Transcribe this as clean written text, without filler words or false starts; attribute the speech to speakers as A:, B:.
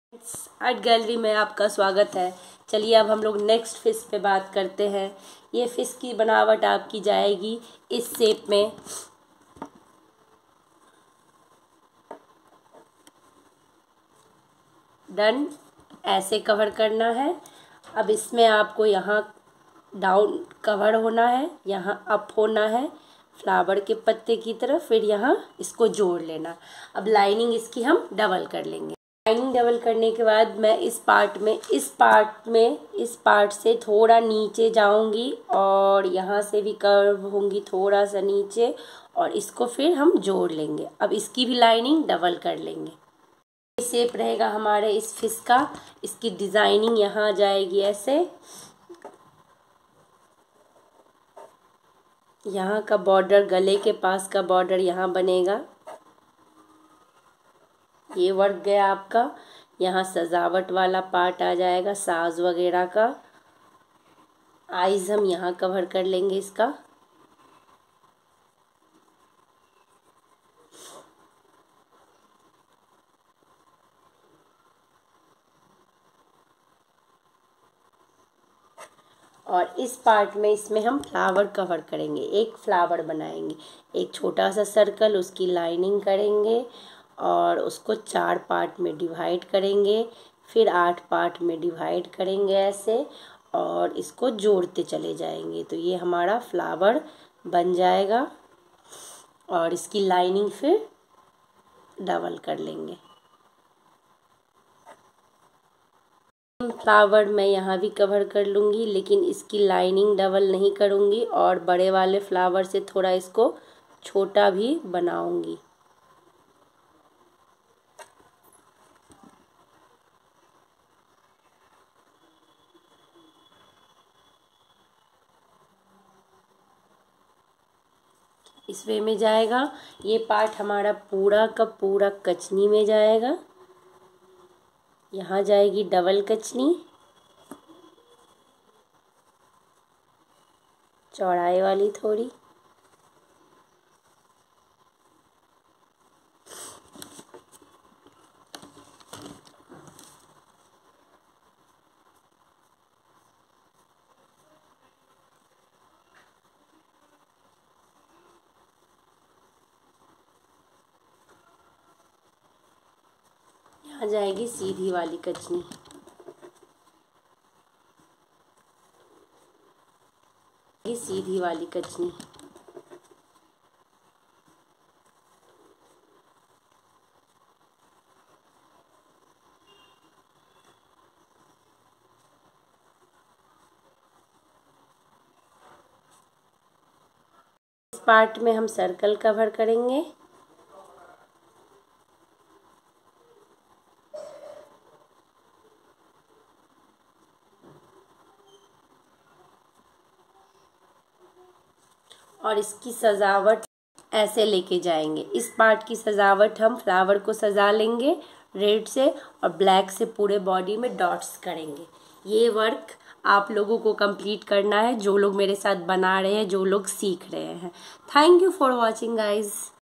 A: Art gallery में आपका स्वागत है। चलिए अब हम लोग नेक्स्ट फिश पे बात करते हैं। ये फिश की बनावट आपकी जाएगी इस शेप में। डन, ऐसे कवर करना है। अब इसमें आपको यहाँ डाउन कवर होना है, यहाँ अप होना है फ्लावर के पत्ते की तरफ, फिर यहाँ इसको जोड़ लेना। अब लाइनिंग इसकी हम डबल कर लेंगे। लाइनिंग डबल करने के बाद मैं इस पार्ट से थोड़ा नीचे जाऊंगी और यहाँ से भी कर्व होंगी थोड़ा सा नीचे, और इसको फिर हम जोड़ लेंगे। अब इसकी भी लाइनिंग डबल कर लेंगे। ये शेप रहेगा हमारे इस फिश का। इसकी डिजाइनिंग यहाँ आ जाएगी ऐसे। यहाँ का बॉर्डर, गले के पास का बॉर्डर यहाँ बनेगा। ये वर्क गया आपका। यहाँ सजावट वाला पार्ट आ जाएगा, साज वगैरह का। आईज हम यहाँ कवर कर लेंगे इसका। और इस पार्ट में इसमें हम फ्लावर कवर करेंगे, एक फ्लावर बनाएंगे, एक छोटा सा सर्कल, उसकी लाइनिंग करेंगे और उसको 4 पार्ट में डिवाइड करेंगे, फिर 8 पार्ट में डिवाइड करेंगे ऐसे, और इसको जोड़ते चले जाएंगे। तो ये हमारा फ्लावर बन जाएगा और इसकी लाइनिंग फिर डबल कर लेंगे। फ्लावर मैं यहाँ भी कवर कर लूँगी, लेकिन इसकी लाइनिंग डबल नहीं करूँगी और बड़े वाले फ्लावर से थोड़ा इसको छोटा भी बनाऊँगी। इस वे में जाएगा। ये पार्ट हमारा पूरा का पूरा कचनी में जाएगा। यहाँ जाएगी डबल कचनी, चौड़ाई वाली थोड़ी। यहाँ जाएगी सीधी वाली कचनी। सीधी वाली कचनी। इस पार्ट में हम सर्कल कवर करेंगे। और इसकी सजावट ऐसे लेके जाएंगे। इस पार्ट की सजावट हम फ्लावर को सजा लेंगे रेड से, और ब्लैक से पूरे बॉडी में डॉट्स करेंगे। ये वर्क आप लोगों को कंप्लीट करना है, जो लोग मेरे साथ बना रहे हैं, जो लोग सीख रहे हैं। Thank you for watching guys.